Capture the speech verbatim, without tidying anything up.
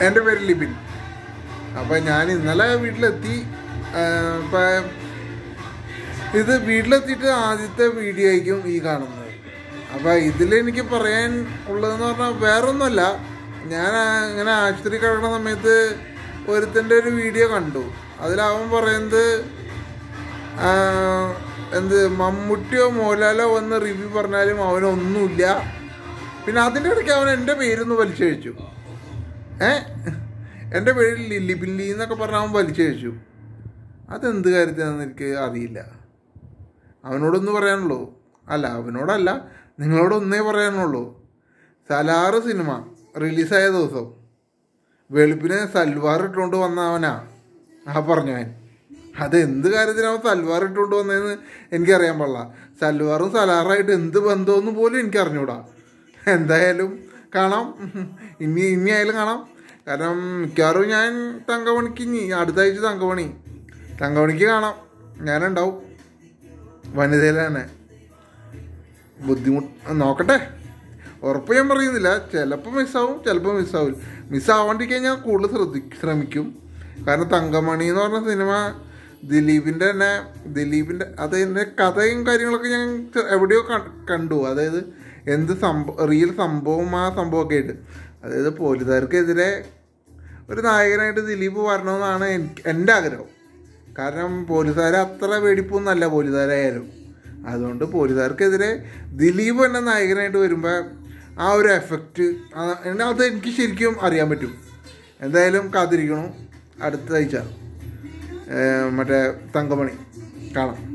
എൻ്റെ പേര് ലിബിൻ. അപ്പം ഞാൻ ഇന്നലെ വീട്ടിലെത്തി. ഇപ്പം ഇത് വീട്ടിലെത്തിയിട്ട് ആദ്യത്തെ വീഡിയോ ആയിരിക്കും ഈ കാണുന്നത്. അപ്പം ഇതിലെനിക്ക് പറയാൻ ഉള്ളതെന്ന് പറഞ്ഞാൽ വേറൊന്നുമല്ല. ഞാൻ ഇങ്ങനെ ആശുപത്രി കിടക്കുന്ന സമയത്ത് ഒരുത്തൻ്റെ ഒരു വീഡിയോ കണ്ടു. അതിലവൻ പറയുന്നത് എന്ത് മമ്മൂട്ടിയോ മോഹൻലാലോ വന്ന് റിവ്യൂ പറഞ്ഞാലും അവനൊന്നുമില്ല. പിന്നെ അതിൻ്റെ ഇടയ്ക്ക് അവൻ എൻ്റെ പേരൊന്ന് വലിച്ചു കഴിച്ചു. ഏ എൻ്റെ പേര് ലിബിൻ ലീ എന്നൊക്കെ പറഞ്ഞാൽ അവൻ വലിച്ചു കഴിച്ചു. അതെന്ത് കാര്യത്തിനാണെന്ന് എനിക്ക് അറിയില്ല. അവനോടൊന്ന് പറയാനുള്ളൂ. അല്ല, അവനോടല്ല, നിങ്ങളോടൊന്നേ പറയാനുള്ളൂ. സലാറ് സിനിമ റിലീസായ ദിവസം വെളുപ്പിനെ സൽവാർ ഇട്ടുകൊണ്ട് വന്ന അവനാ ആ പറഞ്ഞവൻ. അതെന്ത് കാര്യത്തിനാണ് സൽവാർ ഇട്ടുകൊണ്ട് വന്നതെന്ന് എനിക്കറിയാൻ പാടില്ല. സൽവാറും സലാറായിട്ട് എന്ത് ബന്ധമെന്ന് പോലും എനിക്കറിഞ്ഞൂടാ. എന്തായാലും കാണാം, ഇനി ഇനി ആയാലും കാണാം. കാരണം മിക്കവാറും ഞാൻ തങ്കമണിക്ക് ഇനി അടുത്ത ആഴ്ച തങ്കമണി തങ്കമണിക്ക് കാണാം. ഞാനുണ്ടാവും വനിതയിൽ തന്നെ. ബുദ്ധിമുട്ട് നോക്കട്ടെ, ഉറപ്പ് ഞാൻ പറയുന്നില്ല. ചിലപ്പോൾ മിസ്സാവും, ചിലപ്പോൾ മിസ്സാവില്ല. മിസ്സാവാണ്ടിരിക്കാൻ ഞാൻ കൂടുതൽ ശ്രദ്ധി ശ്രമിക്കും കാരണം തങ്കമണി എന്ന് പറഞ്ഞ സിനിമ ദിലീപിൻ്റെ തന്നെ ദിലീപിൻ്റെ അതിൻ്റെ കഥയും കാര്യങ്ങളൊക്കെ ഞാൻ എവിടെയോ കണ്ടു. അതായത് എന്ത് സംഭവം, റിയൽ സംഭവം, ആ സംഭവമൊക്കെ ആയിട്ട്. അതായത് പോലീസുകാർക്കെതിരെ ഒരു നായകനായിട്ട് ദിലീപ് വരണമെന്നാണ് എനിക്ക് എൻ്റെ ആഗ്രഹം. കാരണം പോലീസുകാരെ അത്ര വെടിപ്പൊന്നുമല്ല പോലീസുകാരായാലും. അതുകൊണ്ട് പോലീസുകാർക്കെതിരെ ദിലീപ് തന്നെ നായകനായിട്ട് വരുമ്പോൾ ആ ഒരു എഫക്റ്റ് അത് എനിക്ക് ശരിക്കും അറിയാൻ പറ്റും. എന്തായാലും കാത്തിരിക്കണം അടുത്ത ആഴ്ച മറ്റേ തങ്കമണി കാണാം.